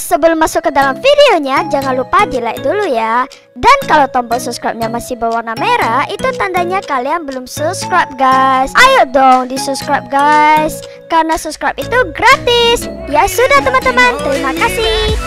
sebelum masuk ke dalam videonya, jangan lupa di like dulu ya. Dan kalau tombol subscribe-nya masih berwarna merah, itu tandanya kalian belum subscribe guys. Ayo dong di subscribe guys, karena subscribe itu gratis. Ya sudah teman-teman, terima kasih.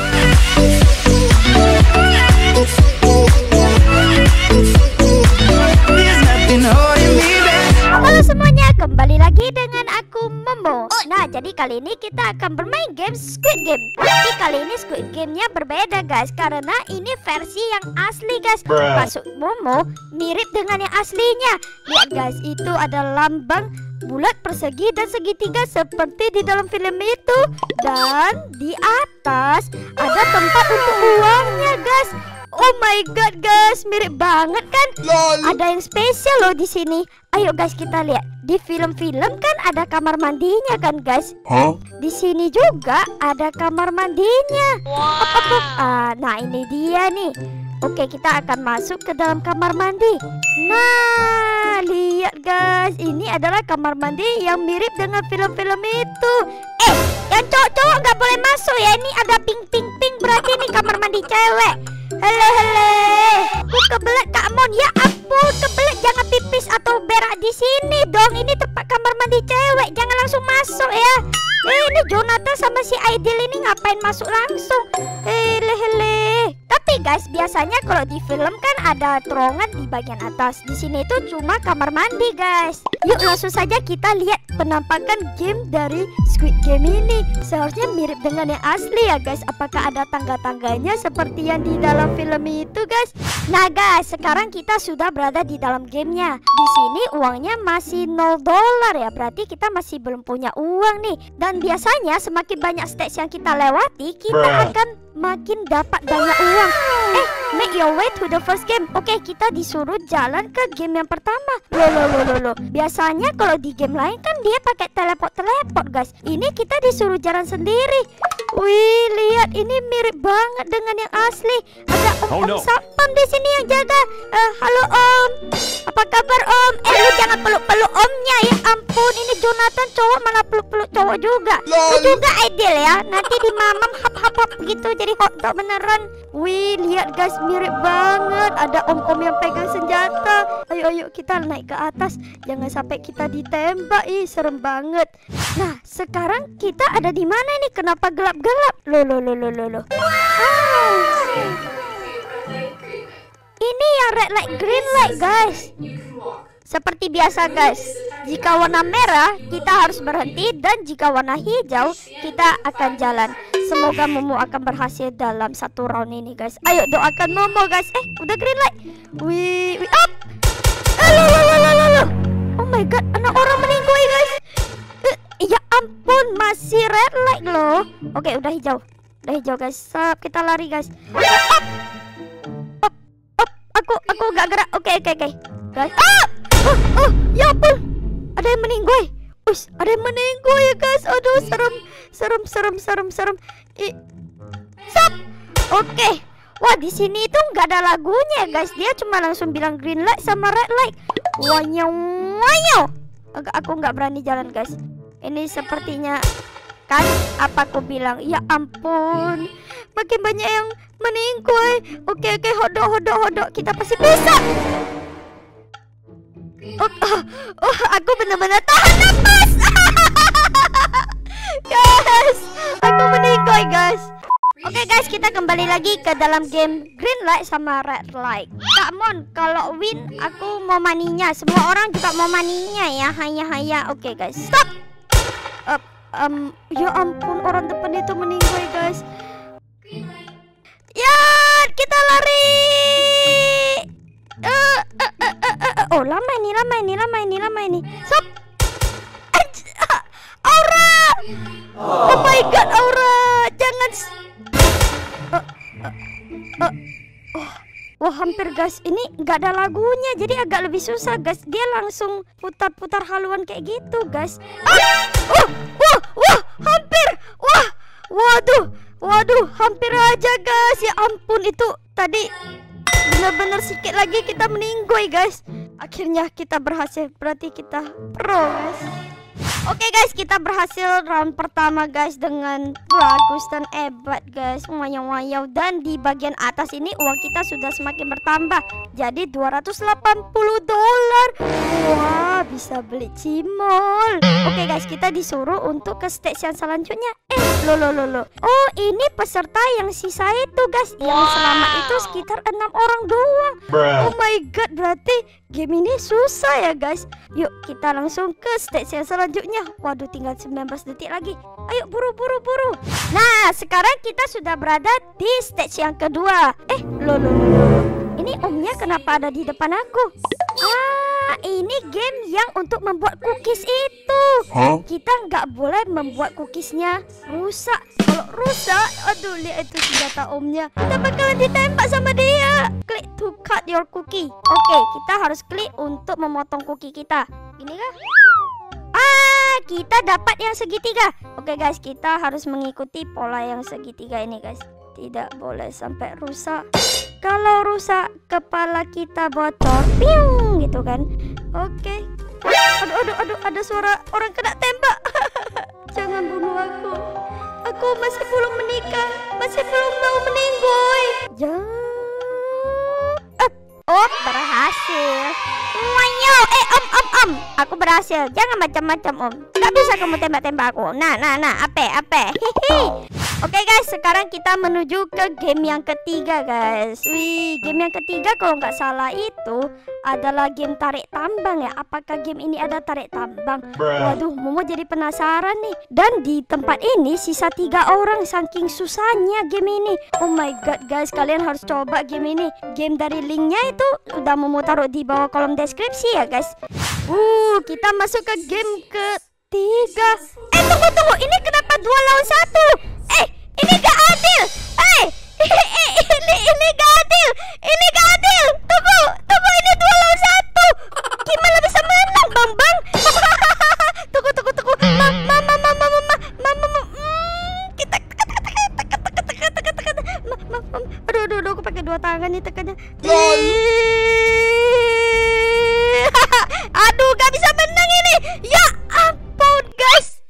Halo semuanya, kembali lagi dengan aku Momo. Nah, jadi kali ini kita akan bermain game Squid Game. Tapi kali ini Squid Game-nya berbeda guys, karena ini versi yang asli guys. Maksud Momo mirip dengan yang aslinya. Lihat guys, itu ada lambang bulat, persegi, dan segitiga seperti di dalam film itu. Dan di atas ada tempat untuk uangnya guys. Oh my god guys, mirip banget kan? Ada yang spesial loh di sini. Ayo guys kita lihat. Di film-film kan ada kamar mandinya kan guys? Di sini juga ada kamar mandinya. Nah ini dia nih. Oke, kita akan masuk ke dalam kamar mandi. Nah, lihat guys, ini adalah kamar mandi yang mirip dengan film-film itu. Yang cowok-cowok nggak boleh masuk ya. Ini ada pink, berarti ini kamar mandi cewek. Hele, aku kebelet Kak Mon. Ya ampun, kebelet, jangan pipis atau berak di sini dong. Ini tempat kamar mandi cewek, jangan langsung masuk ya. Ini Jonathan sama si Aidil ini ngapain masuk langsung? Hele. Tapi guys, biasanya kalau di film kan ada terowongan di bagian atas. Di sini itu cuma kamar mandi guys. Yuk langsung saja kita lihat penampakan game dari Squid Game ini. Seharusnya mirip dengan yang asli ya guys. Apakah ada tangga-tangganya seperti yang di dalam film itu guys? Nah guys, sekarang kita sudah berada di dalam gamenya. Di sini uangnya masih $0 ya. Berarti kita masih belum punya uang nih. Dan biasanya semakin banyak stage yang kita lewati, kita akan makin dapat banyak uang. Make your way to the first game. Oke, kita disuruh jalan ke game yang pertama. Loh. Biasanya kalau di game lain kan dia pakai teleport guys. Ini kita disuruh jalan sendiri. Wih, lihat ini mirip banget dengan yang asli. Ada Om Sapam di sini yang jaga. Halo Om. Apa kabar Om? Lu jangan peluk-peluk Omnya ya ampun. Ini Jonathan cowok malah peluk-peluk cowok juga. Lu juga Aidil ya. Nanti di mamam hap gitu jadi hotdog beneran. Wih, lihat guys, mirip banget. Ada om-om yang pegang senjata. Ayo kita naik ke atas. Jangan sampai kita ditembak. Serem banget. Nah, sekarang kita ada di mana nih? Kenapa gelap-gelap? Loh. Ini yang red light, green light guys. Seperti biasa guys, jika warna merah kita harus berhenti, dan jika warna hijau kita akan jalan. Semoga Momo akan berhasil dalam satu round ini guys. Ayo doakan Momo guys. Udah green light. Wih, up. Loh. Oh my god, anak orang meninggoy guys. Ya ampun, masih red light loh. Oke, udah hijau guys. Kita lari guys. Up. Aku gak gerak. Oke guys. Ya ampun, ada yang meninggoy. Ada yang meninggoy ya guys. Aduh, serem. Oke. Wah, di sini itu nggak ada lagunya guys. Dia cuma langsung bilang green light sama red light. Wanyo. Aku nggak berani jalan guys. Ini sepertinya kan apa aku bilang. Ya ampun, makin banyak yang meninggoy. Oke, hodok. Kita pasti bisa. Aku benar-benar tahan nafas. Guys, aku meninggoy guys. Oke guys, kita kembali lagi ke dalam game green light sama red light. Kak Mon, kalau win aku mau maninya. Semua orang juga mau maninya ya. Haya. Oke guys, stop. Ya ampun, orang depan itu meninggoy guys. Ya, kita lari. Lama ini. Stop. Aura. Oh my god, Aura. Jangan. Wah, hampir guys. Ini nggak ada lagunya, jadi agak lebih susah guys. Dia langsung putar haluan kayak gitu guys. Hampir. Waduh, hampir aja guys. Ya ampun, itu tadi benar-benar sedikit lagi kita meninggoy guys. Akhirnya kita berhasil. Berarti kita pro guys. Oke guys, kita berhasil round pertama guys dengan bagus dan hebat guys. Wayau. Dan di bagian atas ini uang kita sudah semakin bertambah. Jadi $280. Wah, bisa beli cimol. Oke guys, kita disuruh untuk ke stage yang selanjutnya. Loh. Oh, ini peserta yang sisa itu guys. Yang selamat itu sekitar 6 orang doang. Oh my god, berarti game ini susah ya guys. Yuk kita langsung ke stage yang selanjutnya. Waduh, tinggal 19 detik lagi. Ayo buru. Nah, sekarang kita sudah berada di stage yang kedua. Loh. Ini omnya kenapa ada di depan aku? Ini game yang untuk membuat cookies itu. Kita nggak boleh membuat cookiesnya rusak. Kalau rusak, aduh, lihat itu senjata omnya. Kita bakalan ditembak sama dia. Klik to cut your cookie. Oke, kita harus klik untuk memotong cookie kita. Ini kah? Kita dapat yang segitiga. Oke guys, kita harus mengikuti pola yang segitiga ini guys. Tidak boleh sampai rusak. Kalau rusak, kepala kita bocor, piung gitu kan. Oke. Aduh, ada suara orang kena tembak. Jangan bunuh aku. Aku masih belum menikah, masih belum mau meninggoy. Berhasil. Wayo, om. Aku berhasil. Jangan macam-macam om. Gak bisa kamu tembak-tembak aku. Nah, apa? Oke guys, sekarang kita menuju ke game yang ketiga guys. Wih, game yang ketiga kalau nggak salah itu adalah game tarik tambang ya. Apakah game ini ada tarik tambang? Waduh, Momo jadi penasaran nih. Dan di tempat ini sisa 3 orang, saking susahnya game ini. Oh my god guys, kalian harus coba game ini. Game dari linknya itu udah Momo taruh di bawah kolom deskripsi ya guys. Kita masuk ke game ketiga. Tunggu, ini kenapa 2 lawan 1? Ini gak adil. Ini gak adil. Tunggu, ini 2 lawan 1. Gimana bisa menang, Bang? Tunggu. Mama. Kita tekan. Aduh, aku pakai 2 tangan nih tekannya. Aduh, gak bisa menang ini. Ya ampun, guys.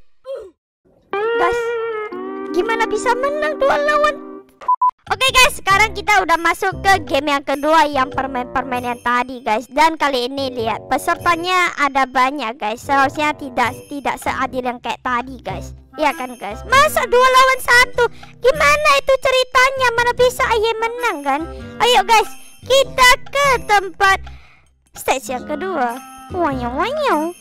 Gimana bisa menang 2 lawan? Oke guys, sekarang kita udah masuk ke game yang kedua, yang permen yang tadi guys. Dan kali ini lihat pesertanya ada banyak guys. Seharusnya tidak seadil yang kayak tadi guys. Iya kan guys? Masa 2 lawan 1? Gimana itu ceritanya? Mana bisa Aye menang kan? Ayo guys, kita ke tempat stage yang kedua. Wanyau.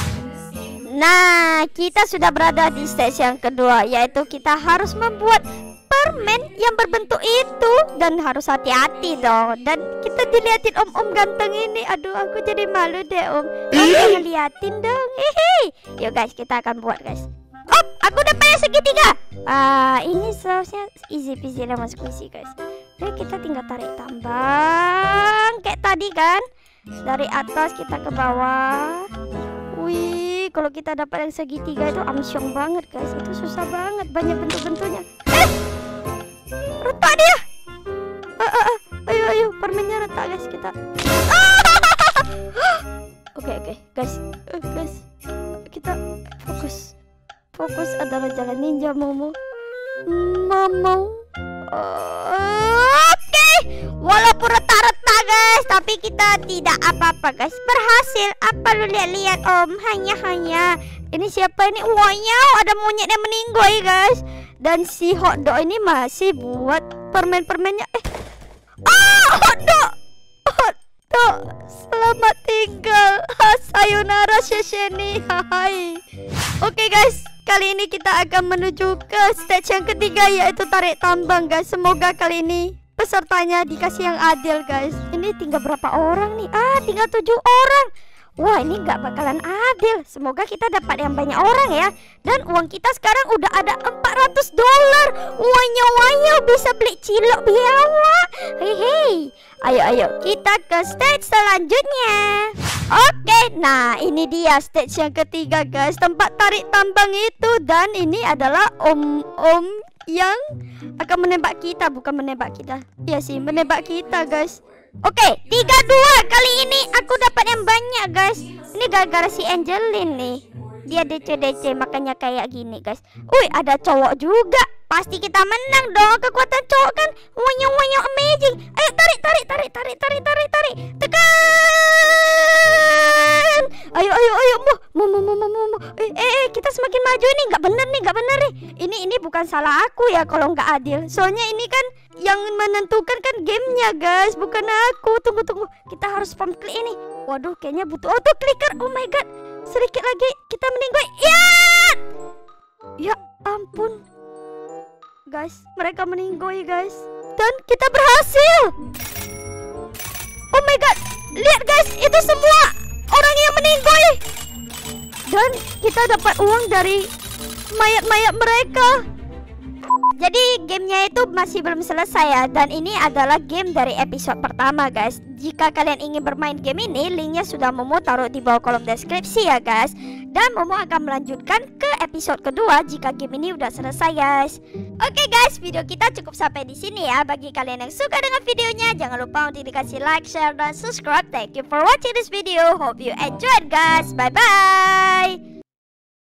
Nah, kita sudah berada di stage yang kedua, yaitu kita harus membuat permen yang berbentuk itu. Dan harus hati-hati dong. Dan kita diliatin om-om ganteng ini. Aduh, aku jadi malu deh om. Jangan liatin dong. Yuk guys, kita akan buat guys. Aku dapat yang segitiga. Ini seharusnya easy peasy lah masuk misi guys. Jadi kita tinggal tarik tambang kayak tadi kan. Dari atas kita ke bawah. Wih, kalau kita dapat yang segitiga itu amsyong banget guys. Itu susah banget, banyak bentuk-bentuknya. Retak dia. Ayo, permennya retak guys kita. Oke, guys, kita fokus adalah jalan ninja Momo. Oke, walaupun retak-retak guys, tapi kita tidak apa-apa guys. Berhasil. Apa lu lihat om? Hanya. Ini siapa ini? Wanyau, ada monyet yang meninggoy guys. Dan si hotdog ini masih buat permen-permennya. Hotdog, selamat tinggal. Sayonara Shesheni. Hai. Oke guys, kali ini kita akan menuju ke stage yang ketiga, yaitu tarik tambang guys. Semoga kali ini pesertanya dikasih yang adil guys. Ini tinggal berapa orang nih? Tinggal 7 orang. Wah, ini nggak bakalan adil. Semoga kita dapat yang banyak orang ya. Dan uang kita sekarang udah ada $400. Wanyau, bisa beli cilok biawak. Hei. Ayo, kita ke stage selanjutnya. Oke, nah ini dia stage yang ketiga guys. Tempat tarik tambang itu. Dan ini adalah om yang akan menembak kita. Bukan menembak kita. Iya sih, menembak kita guys. Oke, 3-2. Kali ini aku dapat yang banyak guys. Ini gara-gara si Angelin nih. Dia DC makanya kayak gini guys. Wih, ada cowok juga. Pasti kita menang dong. Kekuatan cowok kan wonyong amazing. Ayo tarik. Tekan. Ayo. Mau. Kita semakin maju ini. Nggak bener nih. Ini bukan salah aku ya kalau nggak adil. Soalnya ini kan yang menentukan kan gamenya guys, bukan aku. Tunggu. Kita harus spam klik ini. Waduh, kayaknya butuh auto clicker. Oh my god. Sedikit lagi kita meninggoy. Ya ampun. Guys, mereka meninggoy guys. Dan kita berhasil. Oh my god. Lihat guys, itu semua orang yang meninggoy. Dan kita dapat uang dari mayat-mayat mereka. Jadi gamenya itu masih belum selesai ya. Dan ini adalah game dari episode pertama guys. Jika kalian ingin bermain game ini, linknya sudah Momo taruh di bawah kolom deskripsi ya guys. Dan Momo akan melanjutkan ke episode kedua jika game ini udah selesai guys. Oke guys, video kita cukup sampai di sini ya. Bagi kalian yang suka dengan videonya, jangan lupa untuk dikasih like, share, dan subscribe. Thank you for watching this video. Hope you enjoyed guys. Bye bye.